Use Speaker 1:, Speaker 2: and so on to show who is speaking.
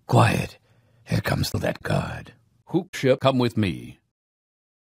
Speaker 1: Quiet. Here comes that guard.
Speaker 2: Hoop shall come with me.